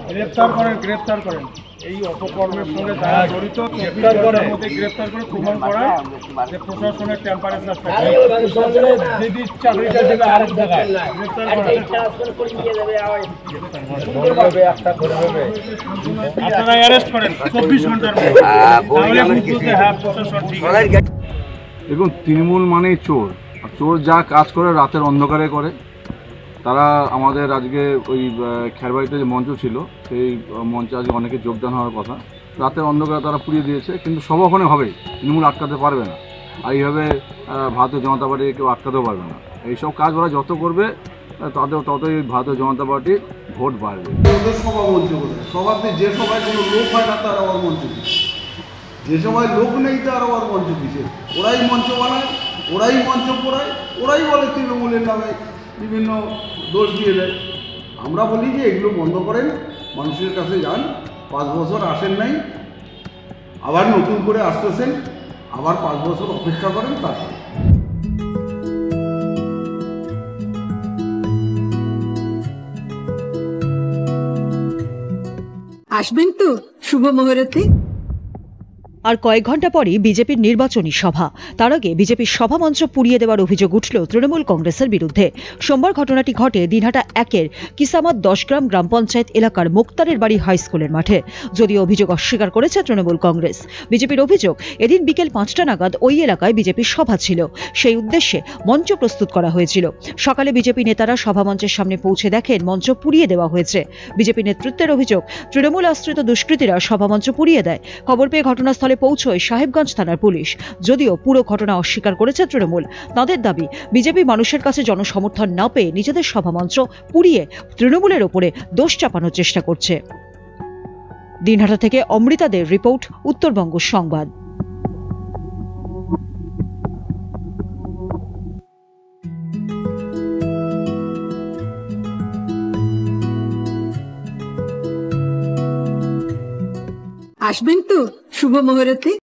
গ্রেফতার করেন এই অপকর্মের সঙ্গে যারা জড়িত গ্রেফতার করার মধ্যে গ্রেফতার করে প্রমাণ করা যে প্রশাসনের টেম্পারেচার থাকে যদি চাকরিটা দেবে আরেক জায়গায় গ্রেফতার আপনারা অ্যারেস্ট করেন 24 ঘন্টার মধ্যে তাহলে বুঝতে হ্যাঁ প্রশাসন ঠিক আছে। দেখুন, তৃণমূল মানেই চোর, আর চোর যা কাজ করে রাতের অন্ধকারে করে। তারা আমাদের আজকে ওই খেরবাড়িতে যে মঞ্চ ছিল সেই মঞ্চে আজকে অনেকে যোগদান হওয়ার কথা, রাতের অন্ধকারে তারা পুড়িয়ে দিয়েছে। কিন্তু সব ওখানে হবে, তৃণমূল আটকাতে পারবে না, আর এইভাবে ভারতীয় জনতা পার্টি কেউ আটকাতেও পারবে না। এইসব কাজ ওরা যত করবে তাদের ততই ভারতীয় জনতা পার্টির ভোট বাড়বে। ওদের সভা মঞ্চ করে সভাতে যে সভায় কোনো লোক হয় না তার আবার মঞ্চ দিচ্ছে, যে সময় লোক নেই তার আবার মঞ্চ দিচ্ছে। ওরাই মঞ্চ বানায়, ওরাই মঞ্চ পড়ায়, ওরাই বলে তৃণমূলের নামে বিভিন্ন দোষ দিয়ে দেয়। আমরা বলি যে এগুলো বন্ধ করেন, মানুষের কাছে যান। 5 বছর আসেন নাই, আবার নতুন করে আসতেছেন, আবার 5 বছর অপেক্ষা করেন। তারপরে আসবেন তো শুভ মুহূর্তে। আর কয়েক ঘন্টা পরই বিজেপির নির্বাচনী সভা। তার আগে বিজেপির সভামঞ্চ পুড়িয়ে দেওয়ার অভিযোগ উঠল তৃণমূল কংগ্রেসের বিরুদ্ধে। সোমবার ঘটনাটি ঘটে দিনহাটা 1-এর কিসামাত 10 গ্রাম গ্রাম পঞ্চায়েত এলাকার মুক্তারের বাড়ি হাই স্কুলের মাঠে। যদিও অভিযোগ অস্বীকার করেছে তৃণমূল কংগ্রেস। বিজেপির অভিযোগ, এদিন বিকেল 5টা নাগাদ ওই এলাকায় বিজেপির সভা ছিল, সেই উদ্দেশ্যে মঞ্চ প্রস্তুত করা হয়েছিল। সকালে বিজেপি নেতারা সভামঞ্চের সামনে পৌঁছে দেখেন মঞ্চ পুড়িয়ে দেওয়া হয়েছে। বিজেপি নেতৃত্বের অভিযোগ, তৃণমূল আশ্রিত দুষ্কৃতীরা সভামঞ্চ পুড়িয়ে দেয়। খবর পেয়ে ঘটনাস্থলে পৌঁছয় সাহেবগঞ্জ থানার পুলিশ। যদিও পুরো ঘটনা অস্বীকার করেছে তৃণমূল। তাদের দাবি, বিজেপি মানুষের কাছে জনসমর্থন না পেয়ে নিজেদের সভামঞ্চ পুড়িয়ে তৃণমূলের ওপরে দোষ চাপানোর চেষ্টা করছে। দিনহাটা থেকে অমৃতা দের রিপোর্ট, উত্তরবঙ্গ সংবাদ। আসবেন তো শুভ মুহূর্তে।